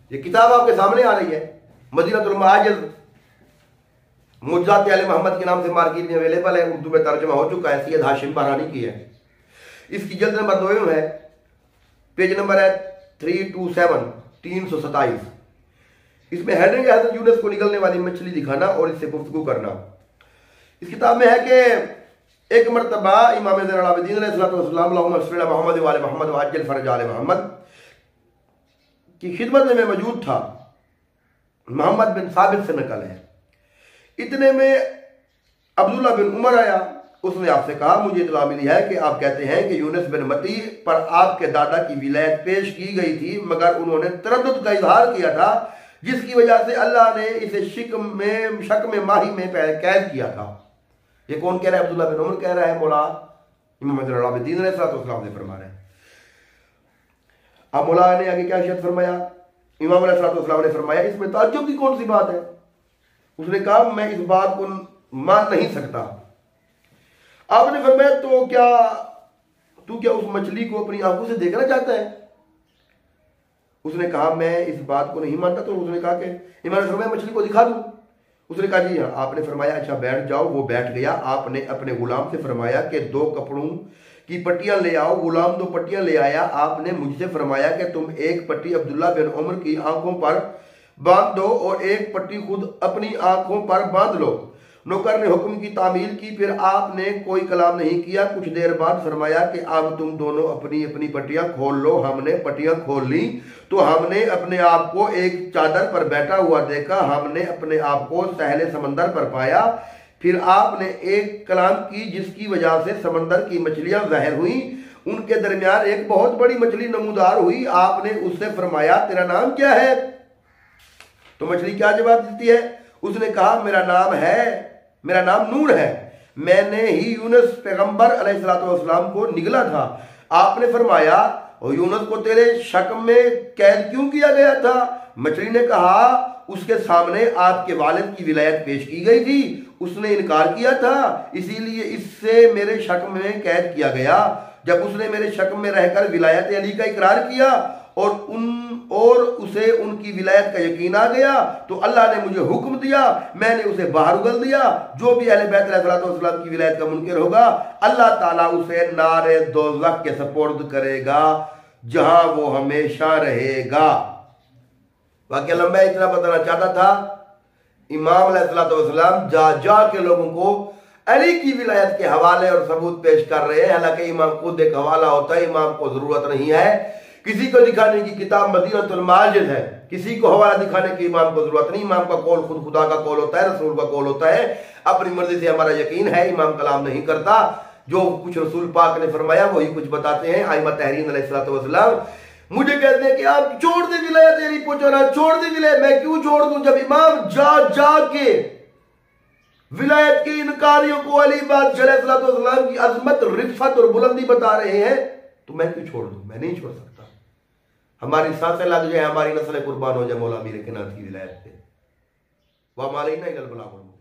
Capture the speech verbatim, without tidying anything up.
ये किताब आपके सामने आ रही है, मदीनतुल मुआजिज़ मुअज्जज़ात आले मोहम्मद के नाम से मार्केट में अवेलेबल है, उर्दू में तर्जुमा हो चुका है, सैयद हाशिम बहरानी की है। इसकी जल्द नंबर दो में है, पेज नंबर है थ्री टू सेवन तीन सौ सताइस। इसमें हेडिंग है हज़रत यूनुस को निकलने वाली मछली दिखाना और इससे गुफ्तगू करना। इस किताब में है कि एक मरतबा इमाम ज़ैनुल आबिदीन अलैहिस्सलाम मोहम्मद वाले मोहम्मद वाजिल फरज आले मोहम्मद की खिदमत में मैं मौजूद था। मोहम्मद बिन साबित से नकल है। इतने में अब्दुल्ला बिन उमर आया, उसने आपसे कहा मुझे इत्तला मिली है कि आप कहते हैं कि यूनुस बिन मती पर आपके दादा की विलायत पेश की गई थी, मगर उन्होंने तरद्दुद का इजहार किया था, जिसकी वजह से अल्लाह ने इसे शिक में शक में माही में कैद किया था। ये कौन कह रहा है? अब्दुल्ला बिन उमर कह रहा है, मौला इमाम ज़ैनुल आबिदीन अलैहिस्सलाम ने फरमा रहे हैं। अब मौला ने आगे क्या इरशाद फरमाया? इमाम अलैहिस्सलाम ने फरमाया इसमें ताज्जुब की कौन सी बात है? उसने कहा मैं इस बात को मान नहीं सकता। आपने फरमाया तो क्या तू क्या उस मछली को अपनी आंखों से देखना चाहता है? उसने कहा मैं इस बात को नहीं मानता। तो उसने कहा कि इमाम ने फरमाया मछली को दिखा दूं? उसने कहा जी हाँ। आपने फरमाया अच्छा बैठ जाओ। वो बैठ गया। आपने अपने गुलाम से फरमाया कि दो कपड़ों की पट्टियां ले आओ। गुलाम दो पट्टियां ले आया। आपने मुझसे फरमाया कि तुम एक पट्टी अब्दुल्ला बिन उमर की आंखों पर बांध दो और एक पट्टी खुद अपनी आंखों पर बांध लो। नौकर ने हुक्म की तामील की। फिर आपने कोई कलाम नहीं किया। कुछ देर बाद फरमाया कि अब तुम दोनों अपनी अपनी पट्टियां खोल लो। हमने पट्टियां खोल ली तो हमने अपने आप को एक चादर पर बैठा हुआ देखा। हमने अपने आप को सहले समंदर पर पाया। फिर आपने एक कलाम की जिसकी वजह से समंदर की मछलियां ज़ाहिर हुई। उनके दरमियान एक बहुत बड़ी मछली नमूदार हुई। आपने उससे फरमाया तेरा नाम क्या है? तो मछली क्या जवाब देती है? उसने कहा मेरा नाम है मेरा नाम नूर है। मैंने ही यूनुस पैगंबर अलैहिस्सलाम को निगला था। आपने फरमाया और यूनुस को तेरे शक में कैद क्यों किया गया था? मछली ने कहा उसके सामने आपके वालिद की विलायत पेश की गई थी। उसने इनकार किया था, इसीलिए इससे मेरे शक में कैद किया गया। जब उसने मेरे शक में रहकर विलायत अली का इकरार किया और उन और उसे उनकी विलायत का यकीन आ गया तो अल्लाह ने मुझे हुक्म दिया, मैंने उसे बाहर उगल दिया। जो भी अहले बैत अलैहिस्सलाम की विलायत का मुनकिर होगा अल्लाह ताला उसे नारे दोज़ख के सपुर्द करेगा जहां वो हमेशा रहेगा। वाकई लंबा इतना बताना चाहता था। इमाम अलैहिस्सलाम जा जा के लोगों को अली की विलायत के हवाले और सबूत पेश कर रहे हैं। हालांकि इमाम खुद एक हवाला होता है, इमाम को जरूरत नहीं है किसी को दिखाने की। किताब मदीनतुल मुआजिज़ है, किसी को हवाला दिखाने की इमाम को जरूरत नहीं। इमाम का कौल खुद खुदा का कौल होता है, रसूल का कौल होता है। अपनी मर्जी से हमारा यकीन है, इमाम कलाम नहीं करता। जो कुछ रसूल पाक ने फरमाया वही कुछ बताते हैं। आइमा तहरीन अलैहिस्सलाम मुझे कहते हैं कि आप छोड़ दे विलायत अली पहुंचाना, छोड़ दे विलायत। मैं क्यों छोड़ दूं? जब इमाम जा जा के विलायत के इनकारियों को अली बादशाह अलैहिस्सलाम की अजमत, रिफ़त और बुलंदी बता रहे हैं तो मैं क्यों छोड़ दूं? मैं नहीं छोड़ सकता। हमारी सांसें लग जाए, हमारी नस्लें कुर्बान हो जाए मौला मीर कायनात की विलायत पे। वह मालूम नहीं